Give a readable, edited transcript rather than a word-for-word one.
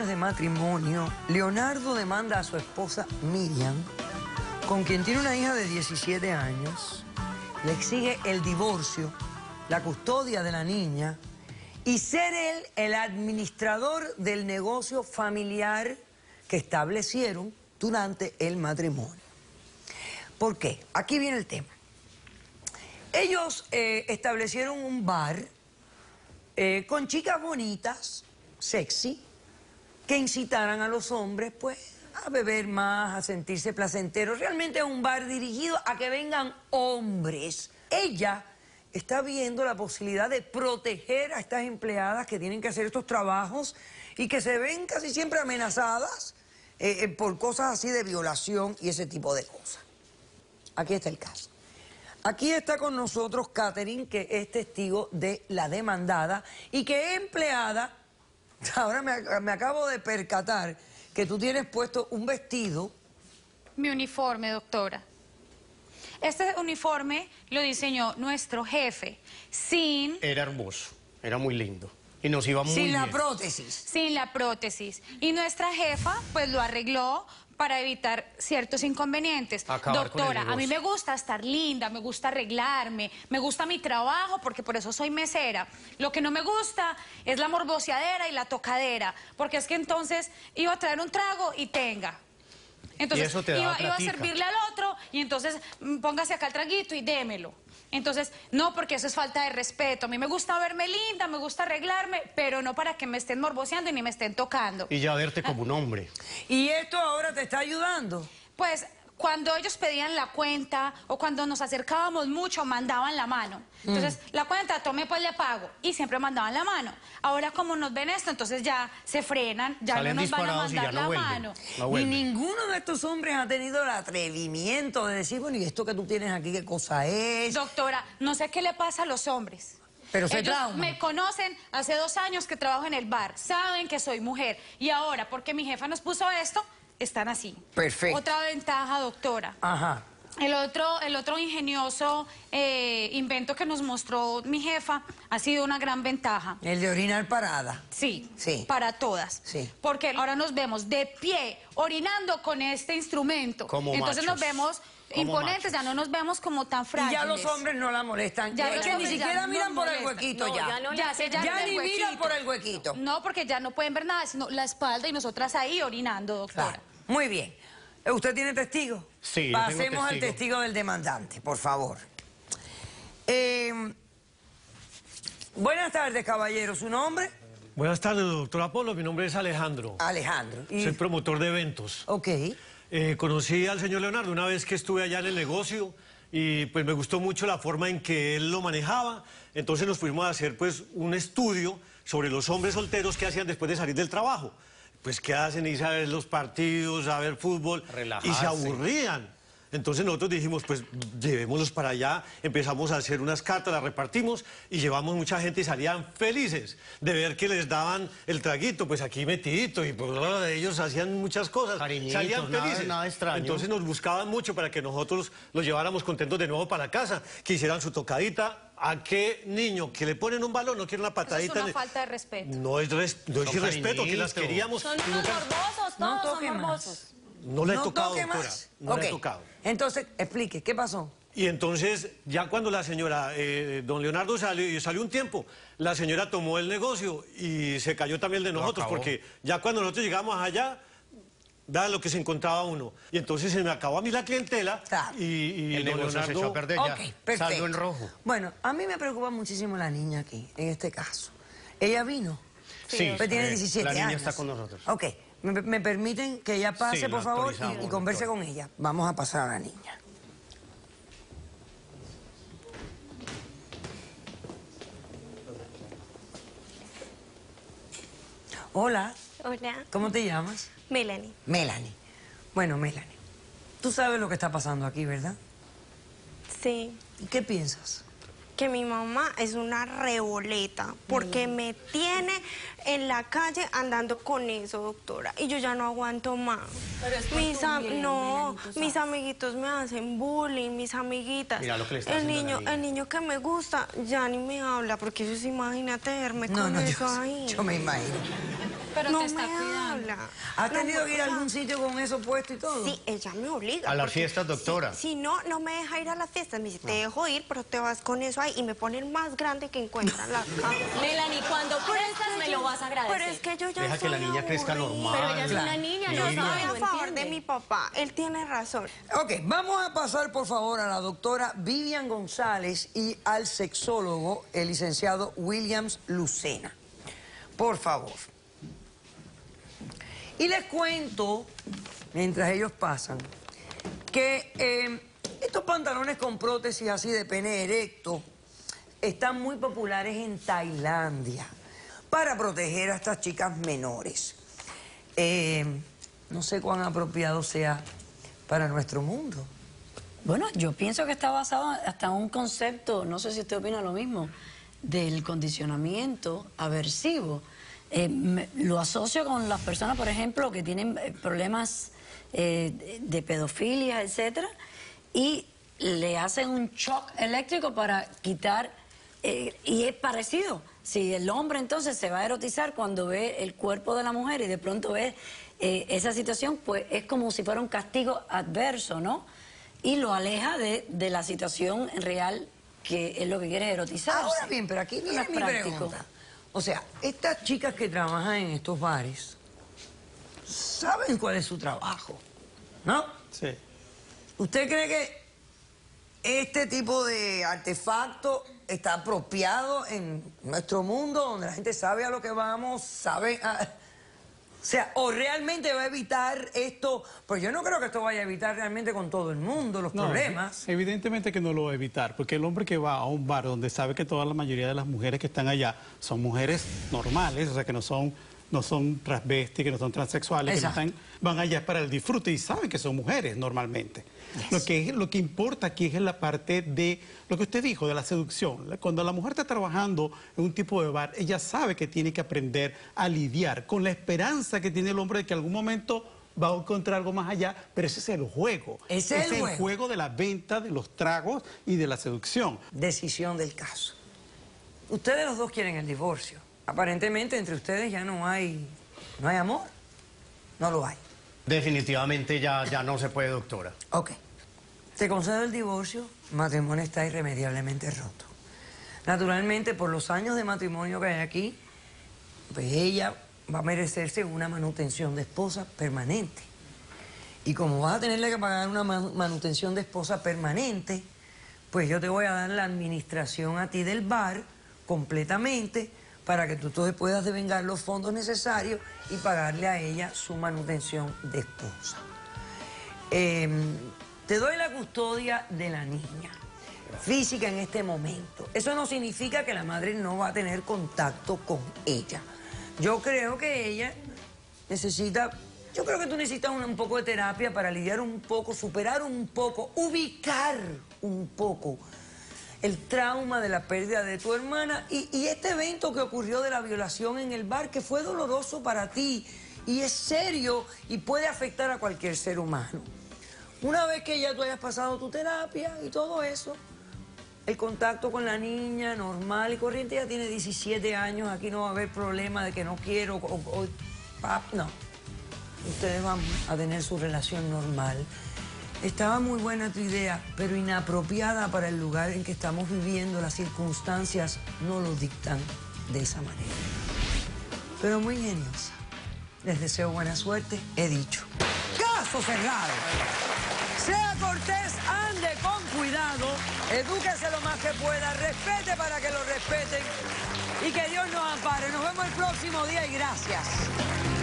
de matrimonio, Leonardo demanda a su esposa Miriam, con quien tiene una hija de 17 años, le exige el divorcio, la custodia de la niña y ser él el administrador del negocio familiar que establecieron durante el matrimonio. ¿Por qué? Aquí viene el tema. Ellos establecieron un bar con chicas bonitas, sexy, que incitaran a los hombres, pues, a beber más, a sentirse placenteros. Realmente es un bar dirigido a que vengan hombres. Ella está viendo la posibilidad de proteger a estas empleadas que tienen que hacer estos trabajos y que se ven casi siempre amenazadas por cosas así de violación y ese tipo de cosas. Aquí está el caso. Aquí está con nosotros Catherine, que es testigo de la demandada y que es empleada. Ahora me acabo de percatar que tú tienes puesto un vestido. Mi uniforme, doctora. Este uniforme lo diseñó nuestro jefe, Era hermoso, era muy lindo. Y nos iba muy bien. Sin la prótesis. Sin la prótesis. Y nuestra jefa, pues, lo arregló para evitar ciertos inconvenientes. Doctora, a mí me gusta estar linda, me gusta arreglarme, me gusta mi trabajo, porque por eso soy mesera. Lo que no me gusta es la morboseadera y la tocadera, porque es que entonces iba a traer un trago y tenga. Entonces iba a servirle al otro y entonces póngase acá el traguito y démelo. Entonces, no, porque eso es falta de respeto. A mí me gusta verme linda, me gusta arreglarme, pero no para que me estén morboseando y ni me estén tocando. Y ya verte como un hombre. ¿Y esto ahora te está ayudando? Pues, cuando ellos pedían la cuenta o cuando nos acercábamos mucho, mandaban la mano. Entonces, la cuenta, tome, pues le pago. Y siempre mandaban la mano. Ahora, como nos ven esto, entonces ya se frenan, ya Salen no nos van a mandar no la vuelven, mano. Y ninguno de estos hombres ha tenido el atrevimiento de decir, bueno, ¿y esto que tú tienes aquí qué cosa es? Doctora, no sé qué le pasa a los hombres. Pero se Ellos trauman. me conocen hace 2 años que trabajo en el bar, saben que soy mujer. Y ahora, porque mi jefa nos puso esto, están así. Perfecto. Otra ventaja, doctora. Ajá. El otro ingenioso invento que nos mostró mi jefa ha sido una gran ventaja. El de orinar parada. Sí, Sí. para todas. Sí. Porque ahora nos vemos de pie, orinando con este instrumento. Como entonces machos. nos vemos Como imponentes, ya no nos vemos como tan Y frágiles. ya los hombres no la molestan. Ya Es los que ni hombres ya siquiera no miran por el molestan. huequito No, ya. ya no Ya se Ya llaman ni el miran huequito. por el huequito. No, porque ya no pueden ver nada, sino la espalda y nosotras ahí orinando, doctora. Claro. Muy bien. ¿Usted tiene testigo? Sí, yo tengo Pasemos al testigo. testigo del demandante, por favor. Buenas tardes, caballero. ¿Su nombre? Buenas tardes, doctor Apolo. Mi nombre es Alejandro. Alejandro. Soy promotor de eventos. Ok. Conocí al señor Leonardo una vez que estuve allá en el negocio y pues me gustó mucho la forma en que él lo manejaba. Entonces nos fuimos a hacer pues un estudio sobre los hombres solteros que hacían después de salir del trabajo. Pues qué hacen, irse a ver los partidos, a ver fútbol y se aburrían. Entonces nosotros dijimos, pues llevémoslos para allá, empezamos a hacer unas cartas, las repartimos y llevamos mucha gente y salían felices de ver que les daban el traguito, pues aquí metidito y pues ellos hacían muchas cosas, Cariñitos, salían felices. nada extraño. Entonces nos buscaban mucho para que nosotros los lleváramos contentos de nuevo para la casa, que hicieran su tocadita. ¿A qué niño que le ponen un balón no quiere una Eso patadita? es una falta de respeto. No es irrespeto, que las cariñitos. queríamos. Son y unos nunca- morbosos, No todos toque son más. morbosos. No le he ¿No tocado, toque doctora. más? No le he Ok. tocado. Entonces, explique, ¿qué pasó? Y entonces, ya cuando la señora, don Leonardo salió un tiempo, la señora tomó el negocio y se cayó también el de nosotros, acabó. porque ya cuando nosotros llegamos allá, vean lo que se encontraba uno. Y entonces se me acabó a mí la clientela Claro. y El don negocio se echó a perder ya. Ok, perfecto. Saldo en rojo. Bueno, a mí me preocupa muchísimo la niña aquí, en este caso. Ella vino. Sí, Pues tiene 17 la niña años. está con nosotros. Ok, ¿me permiten que ella pase, Sí, por la favor, autorizamos, y converse doctora. con ella? Vamos a pasar a la niña. Hola, Hola, ¿cómo te llamas? Melanie. Melanie. Bueno, Melanie, tú sabes lo que está pasando aquí, ¿verdad? Sí, ¿Y qué piensas? que mi mamá es una reboleta porque me tiene en la calle andando con eso, doctora, y yo ya no aguanto más. Pero es por tu bien, No, Melanie, tú mis sabes. amiguitos me hacen bullying, mis amiguitas. Mira lo que le está haciendo la niña. El niño que me gusta ya ni me habla, porque eso es, imagínate verme con eso ahí. yo me imagino. Pero no te está me cuidando. habla. ¿Has No tenido me que ir a habla. algún sitio con eso puesto y todo? Sí, ella me obliga. A las porque fiestas, doctora. Si no, no me deja ir a las fiestas. Me dice, te dejo ir, pero te vas con eso ahí. Y me pone el más grande que encuentra en la caja. Melanie, cuando crezcas me lo vas a agradecer. Pero es que yo ya Deja que la soy niña crezca aburrida. normal. Pero ella es una niña, Yo no estoy sabe, a no favor entiende. de mi papá. Él tiene razón. Ok, vamos a pasar por favor a la doctora Vivian González y al sexólogo, el licenciado Williams Lucena. Por favor. Y les cuento, mientras ellos pasan, que estos pantalones con prótesis así de pene erecto están muy populares en Tailandia para proteger a estas chicas menores. No sé cuán apropiado sea para nuestro mundo. Bueno, yo pienso que está basado hasta en un concepto, no sé si usted opina lo mismo, del condicionamiento aversivo. Lo asocio con las personas, por ejemplo, que tienen problemas de pedofilia, etcétera, y le hacen un shock eléctrico para quitar, y es parecido. Si el hombre entonces se va a erotizar cuando ve el cuerpo de la mujer y de pronto ve esa situación, pues es como si fuera un castigo adverso, ¿no? Y lo aleja de la situación real, que es lo que quiere erotizarse. Ahora bien, pero aquí viene mi pregunta. O sea, estas chicas que trabajan en estos bares saben cuál es su trabajo, ¿no? Sí. ¿Usted cree que este tipo de artefacto está apropiado en nuestro mundo, donde la gente sabe a lo que vamos, sabe o sea, o realmente va a evitar esto? Pues yo no creo que esto vaya a evitar realmente con todo el mundo los problemas. Evidentemente que no lo va a evitar, porque el hombre que va a un bar donde sabe que toda la mayoría de las mujeres que están allá son mujeres normales, o sea, que no son transvestis, que no son transexuales, que no están, van allá para el disfrute y saben que son mujeres normalmente. Yes. Lo que importa aquí es la parte de lo que usted dijo, de la seducción. Cuando la mujer está trabajando en un tipo de bar, ella sabe que tiene que aprender a lidiar con la esperanza que tiene el hombre de que en algún momento va a encontrar algo más allá, pero ese es el juego. Ese es el juego de la venta, de los tragos y de la seducción. Decisión del caso. Ustedes los dos quieren el divorcio. Aparentemente entre ustedes ya no hay amor. No lo hay. Definitivamente ya no se puede, doctora. Ok. Te concedo el divorcio, matrimonio está irremediablemente roto. Naturalmente, por los años de matrimonio que hay aquí, pues ella va a merecerse una manutención de esposa permanente. Y como vas a tenerle que pagar una manutención de esposa permanente, pues yo te voy a dar la administración a ti del bar completamente, para que tú entonces puedas devengar los fondos necesarios y pagarle a ella su manutención de esposa. Te doy la custodia de la niña, física en este momento. Eso no significa que la madre no va a tener contacto con ella. Yo creo que ella necesita, yo creo que tú necesitas un poco de terapia para lidiar un poco, superar un poco, ubicar un poco el trauma de la pérdida de tu hermana y este evento que ocurrió de la violación en el bar, que fue doloroso para ti y es serio y puede afectar a cualquier ser humano. Una vez que ya tú hayas pasado tu terapia y todo eso, el contacto con la niña normal y corriente, ya tiene 17 años, aquí no va a haber problema de que no quiero no. Ustedes van a tener su relación normal. Estaba muy buena tu idea, pero inapropiada para el lugar en que estamos viviendo. Las circunstancias no lo dictan de esa manera. Pero muy ingeniosa. Les deseo buena suerte, he dicho. ¡Caso cerrado! Sea cortés, ande con cuidado, edúquese lo más que pueda, respete para que lo respeten y que Dios nos ampare. Nos vemos el próximo día y gracias.